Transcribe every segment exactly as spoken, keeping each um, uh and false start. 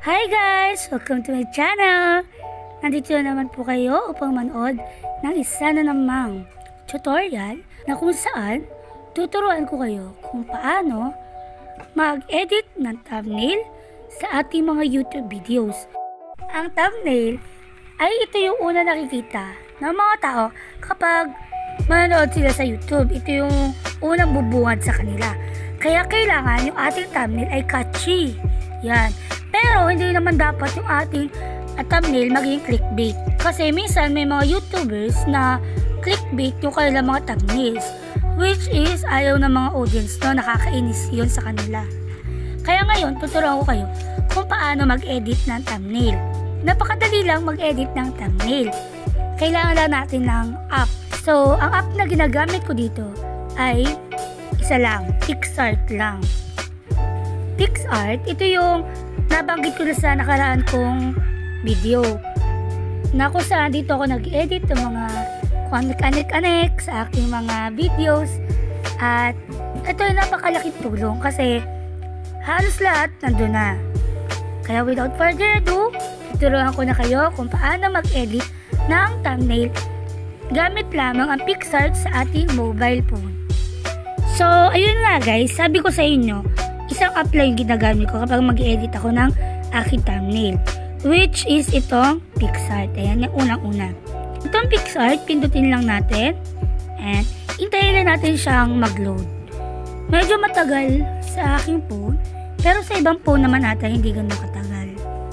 Hi guys! Welcome to my channel! Nandito na naman po kayo upang manood ng isa na namang tutorial na kung saan tuturuan ko kayo kung paano mag-edit ng thumbnail sa ating mga YouTube videos. Ang thumbnail ay ito yung una nakikita ng mga tao kapag manonood sila sa YouTube. Ito yung unang bubungad sa kanila. Kaya kailangan yung ating thumbnail ay catchy. Yan. Pero hindi naman dapat yung ating uh, thumbnail maging clickbait. Kasi minsan may mga YouTubers na clickbait yung kanilang mga thumbnails. Which is ayaw ng mga audience no, nakakainis yun sa kanila. Kaya ngayon, tuturuan ko kayo kung paano mag-edit ng thumbnail. Napakadali lang mag-edit ng thumbnail. Kailangan lang natin ng app. So, ang app na ginagamit ko dito ay isa lang, PicsArt lang. PicsArt, ito yung nabanggit ko na sa nakaraan kong video na kung saan dito ako nag-edit ng mga anek-anek sa aking mga videos, at ito ay napakalaking tulong kasi halos lahat nandun na. Kaya without further ado, tuturuan ko na kayo kung paano mag-edit ng thumbnail gamit lamang ang PicsArt sa ating mobile phone. So ayun nga guys, sabi ko sa inyo, isang app lang yung ginagamit ko kapag mag-edit ako ng aking thumbnail, which is itong PicsArt. Ayan, yung unang-una. Itong PicsArt, pindutin lang natin and hintayin lang natin siyang mag-load. Medyo matagal sa aking phone, pero sa ibang phone naman natin hindi ganun katagal.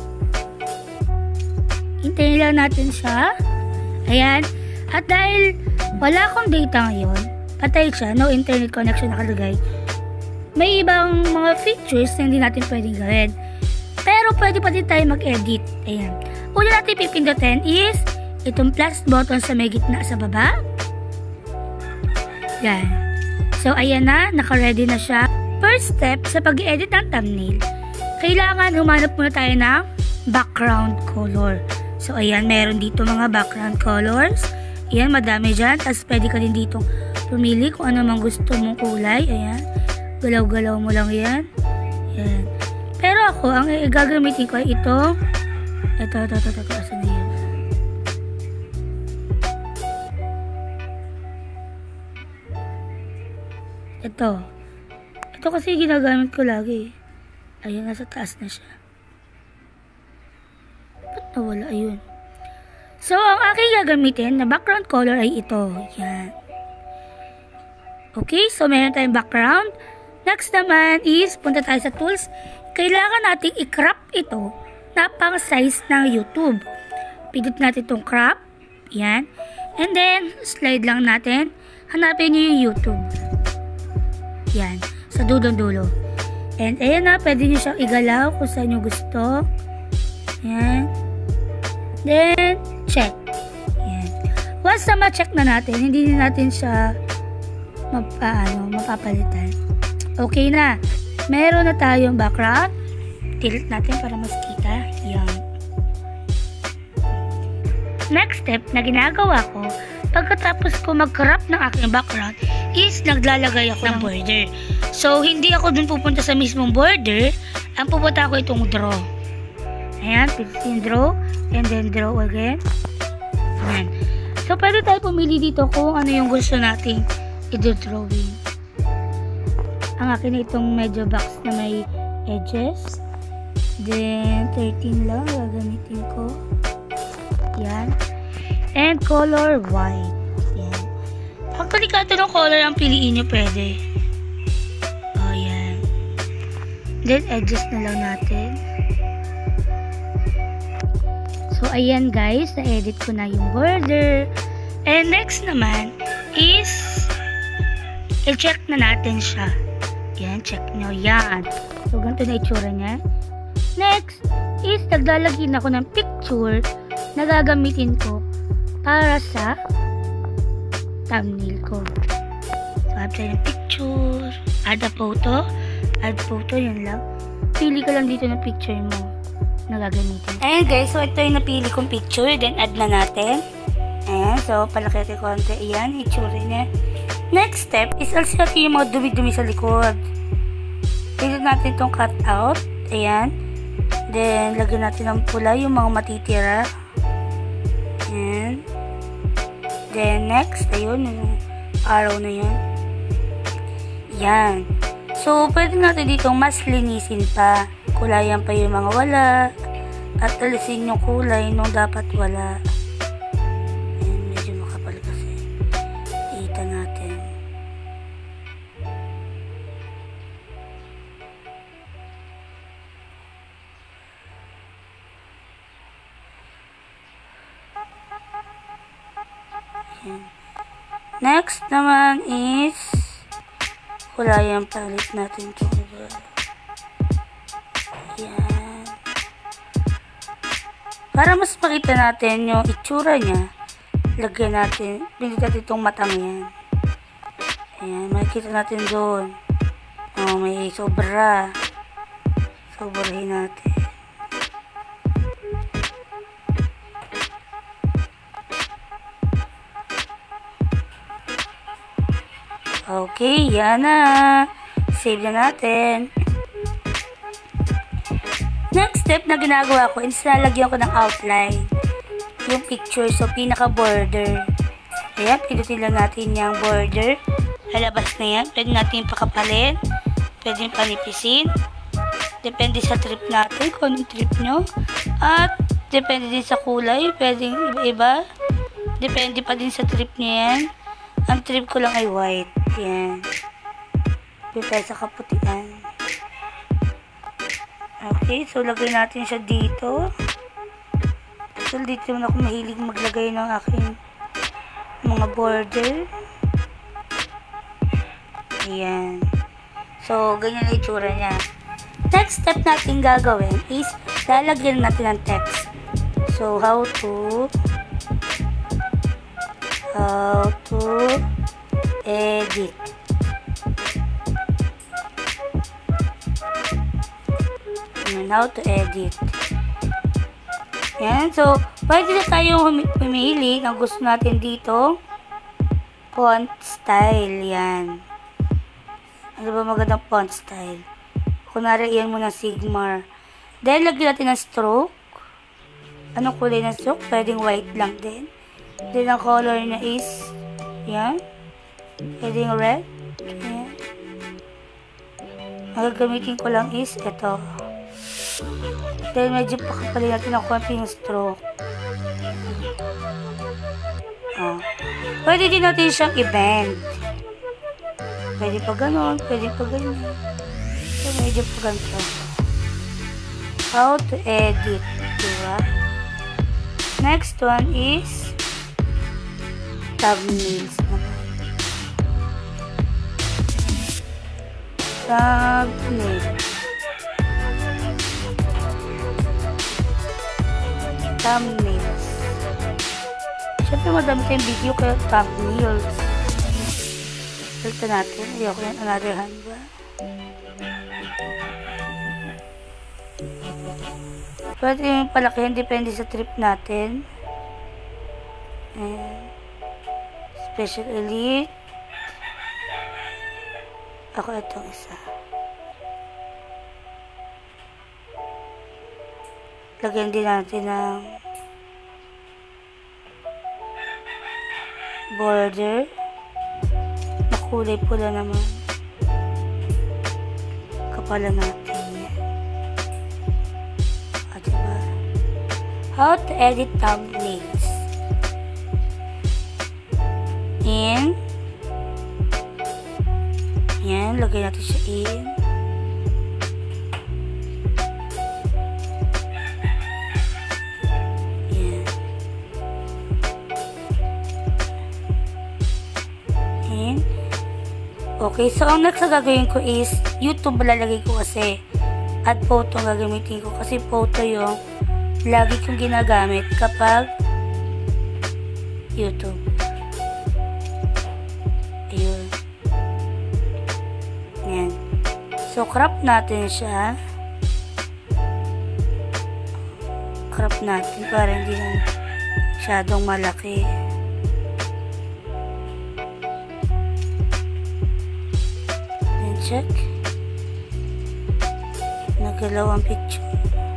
Hintayin lang natin siya. Ayan. At dahil wala akong data ngayon, patay siya, no internet connection nakalagay, may ibang mga features na hindi natin pwedeng gawin. Pero pwede pa din tayo mag-edit. Ayan. Una natin pipindutin is itong plus button sa may gitna sa baba. Yan. So, ayan na. Naka-ready na siya. First step sa pag-edit ng thumbnail, kailangan humanap muna tayo ng background color. So, ayan. Meron dito mga background colors. Ayan, madami dyan. Tapos, pwede ka din dito pumili kung ano mang gusto mong kulay. Ayan. Galaw-galaw mo lang yan. Yan. Pero ako, ang gagamitin ko ay ito. Ito, ito, ito, ito. Asan na yan? Ito. Ito kasi ginagamit ko lagi. Ayun, nasa taas na siya. Ba't nawala? Ayun. So, ang aking gagamitin na background color ay ito. Yan. Okay, so meron tayong background. Next naman is, punta tayo sa tools. Kailangan nating i-crop ito na pang size ng YouTube. Pindot natin itong crop. Yan. And then, slide lang natin. Hanapin nyo yung YouTube. Yan. Sa dulong-dulo. And ayan na, pwede nyo siyang igalaw kung saan nyo gusto. Yan. Then, check. Yan. Once na ma-check na natin, hindi natin siya mapaano, mapapalitan. Okay na. Meron na tayong background. Tilt natin para mas kita. Yan. Next step na ginagawa ko, pagkatapos ko mag-crop ng aking background, is naglalagay ako ng border. So, hindi ako dun pupunta sa mismong border. Ang pupunta ako itong draw. Ayan. Pindutin draw. And then draw again. Ayan. So, pwede tayo pumili dito kung ano yung gusto nating i-drawing. Ang akin na itong medyo box na may edges. Then, thirteen lang gagamitin ko. Yan. And color white. Yan. Pag delikado ng color ang piliin nyo, pwede. O, yan. Then, edges na lang natin. So, ayan guys. Na-edit ko na yung border. And next naman is i-check na natin siya. Yan, check nyo. Yan. So, ganito na itsura niya. Next is naglalagay na ako ng picture na gagamitin ko para sa thumbnail ko. So, add tayo ng picture. Add a photo. Add photo. Yan lang. Pili ka lang dito ng picture mo na gagamitin. Ayan guys. So, ito yung napili kong picture. Then, add na natin. Ayan. So, palaki natin konti. Ayan. Itsura niya. Next step is also natin yung mga dumi-dumi sa likod. Pindot natin itong cut out. Ayan. Then, lagyan natin ng pula yung mga matitira. Ayan. Then, next, ayun, yung araw na yun. Yan. So, pwede natin dito mas linisin pa. Kulayan pa yung mga wala. At alisin yung kulay nung dapat wala. Ayan, medyo makapal kasi. Iita natin. Ayan. Next naman is kulayan palit natin ito. Ayan. Para mas makita natin yung itsura niya, lagyan natin, pinili natin itong matang yan. Ayan, makikita natin doon. Oh, may sobra. Sobrahin natin. Okay, yan na. Save na natin. Next step na ginagawa ko is nalagyan ko ng outline. Yung picture, so pinaka-border. Ayan, pinutin lang natin yung border. Lalabas na yan. Pwede natin pakapalin. Pwede panipisin. Depende sa trip natin, kung anong trip nyo. At depende din sa kulay. Pwede iba-iba. Depende pa din sa trip nyo yan. Ang trip ko lang ay white. Yan. Depende sa kaputian. Okay, so lagay natin siya dito. So dito naman ako mahilig maglagay ng aking mga border. Ayan. So, ganyan ang itsura niya. Next step natin gagawin is lalagyan natin ng text. So, how to how to edit. And how to edit. Yan. So, pwede na tayong pumili ng gusto natin dito. Font style. Yan. Ano ba magandang font style? Kunwari, iyan muna Sigma. Then, lagyan natin ng stroke. Anong kulay ng stroke? Pwedeng white lang din. Then, ang color niya is yan. Pwedeng red. Yan. Ang gagamitin ko lang is ito. Then, medyo pakapalin natin ng konti yung stroke. Oh. Pwede din natin siyang i-bend. Pwede pa ganon, pwede pa ganyan. So, medyo pa ganito. How to edit, diba? Next one is thumbnails naman. Thumbnail. Thumbnails. Siyempre madami tayong video kaya thumbnails. Salta natin. Ayoko yan. Another hand ba? Pwede yung palakihan. Depende sa trip natin. And Special Elite. Ako itong isa. Lagyan din natin ng border. Kulay pula naman. Kapalan natin yan. O, diba? How to edit thumbnails. In. Yan. Lagay natin siya in. Yan. In. Okay, so ang next na gagawin ko is YouTube lalagay ko kasi at photo ang gagamitin ko kasi photo yung lagi kong ginagamit kapag YouTube. Ayun. Yan. So, crop natin siya. Crop natin para hindi na masyadong malaki. Check. Nagalaw ang picture.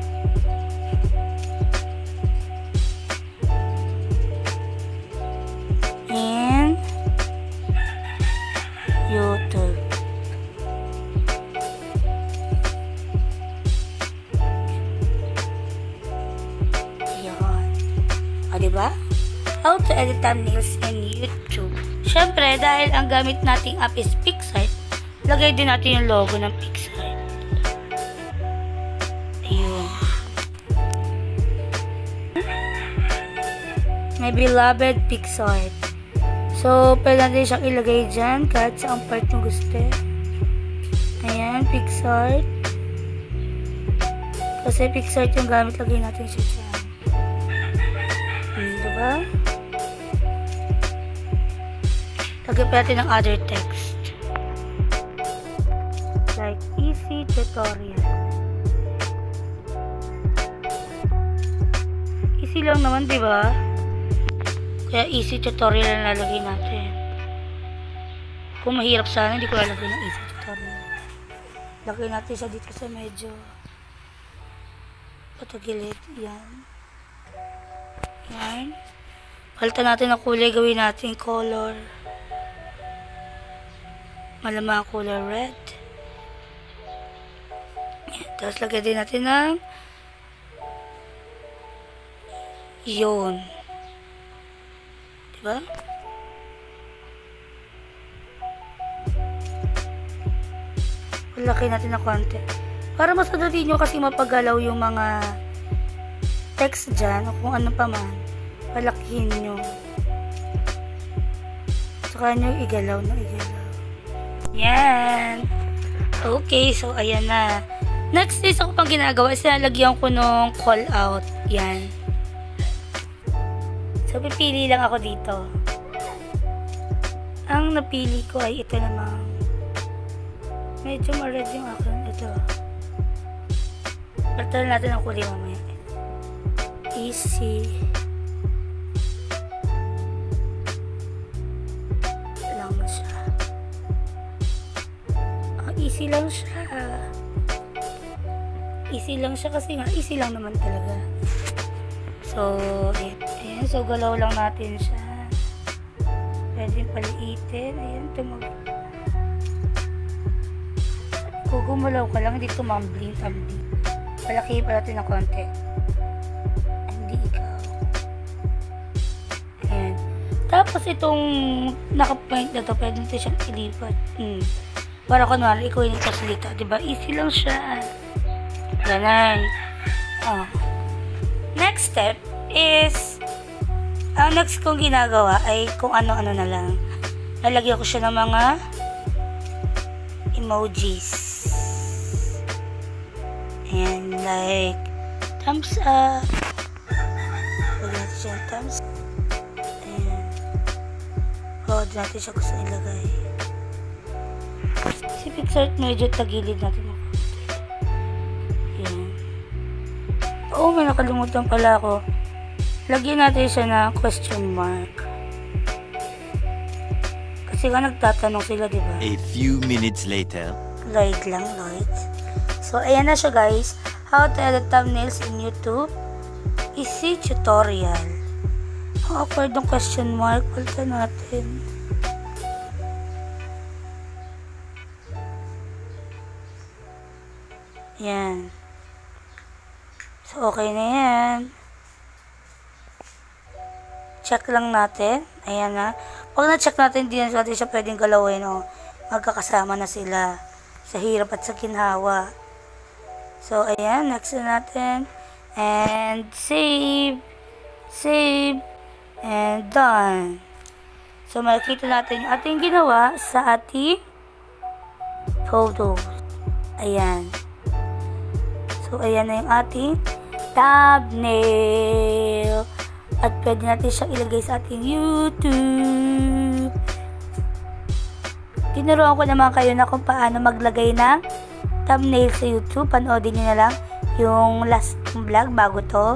O, diba? How to edit thumbnails in YouTube. Siyempre, dahil ang gamit nating app is PicSite, lagay din natin yung logo ng PicSite. Ayun. My beloved PicSite. So, pwede natin siyang ilagay dyan kahit sa ang part yung gusto. Ayan, PicSite. Kasi PicSite yung gamit, lagay natin siya dyan. Hmm, diba? Lagyan pa natin ng other text. Like, easy tutorial. Easy lang naman, diba? Kaya easy tutorial ang lalagay natin. Kung mahirap sana, hindi ko lalagay ng easy tutorial. Lagay natin siya dito sa medyo patagilid. Yan. Yan. Palitan natin ang kulay. Gawin natin color. Malamang color red. Yan. Tapos lagay din natin ng yun. Diba? Laki natin ng konti. Para mas madali nyo kasi mapagalaw yung mga text dyan o kung ano pa man. Palakihin nyo. Saka nyo igalaw na igalaw. Yan. Okay, so ayan na. Next is ako pang ginagawa is nalagyan ko nung call out. Yan. So, pipili lang ako dito. Ang napili ko ay ito namang medyo ma-red yung akin. Ito. Palitan natin ang kulay mamaya. Easy. Lang siya. Oh, easy lang siya. Easy lang siya kasi nga easy lang naman talaga. So, ayan. So, galaw lang natin siya. Pwede paliitin. Ayan, tumag... Kung gumalaw ka lang, hindi tumambling-tambling. Palaki pa natin ng konti. Hindi ikaw. Ayan. Tapos, itong naka-point na to, pwede natin siyang ilipat. Hmm. Para kunwari, ikaw yung nagkasalita. Diba? Easy lang siya. Ganun. Oh. Next step is, ang next kong ginagawa ay kung ano-ano na lang. Nalagyan ko siya ng mga emojis. And like, thumbs up. Lagyan natin siya ng thumbs up. Ayan. O, doon natin siya gusto ilagay. Si PicSite medyo tagilid natin. Oh, may nakalimutan pala ako. Lagyan natin siya na question mark. Kasi nga nagtatanong sila, diba? A few minutes later. Lloyd lang, Lloyd. So, ayan na siya, guys. How to edit thumbnails in YouTube. Easy tutorial. Ang awkward ng question mark. Palitan natin. Yan. So, okay na yan. Check lang natin. Ayan na. Pag na-check natin, hindi natin siya pwedeng galawin. O, magkakasama na sila sa hirap at sa ginhawa. So, ayan. Next na natin. And save. Save. And done. So, makikita natin yung ating ginawa sa ating photos. Ayan. So, ayan na yung ating thumbnail. At pwede natin siyang ilagay sa ating YouTube. Tinuruan ko naman kayo na kung paano maglagay ng thumbnail sa YouTube. Panoodin nyo na lang yung last vlog bago to.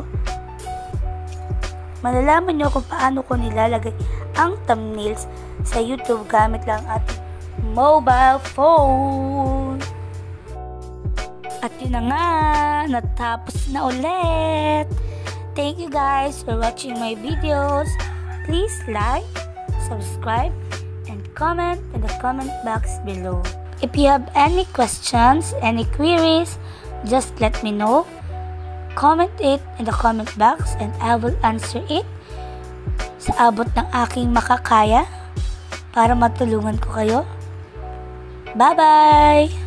Malalaman nyo kung paano ko nilalagay ang thumbnails sa YouTube gamit lang ating mobile phone. At yun na nga, natapos na ulit. Thank you guys for watching my videos. Please like, subscribe, and comment in the comment box below. If you have any questions, any queries, just let me know. Comment it in the comment box and I will answer it sa abot ng aking makakaya para matulungan ko kayo. Bye-bye!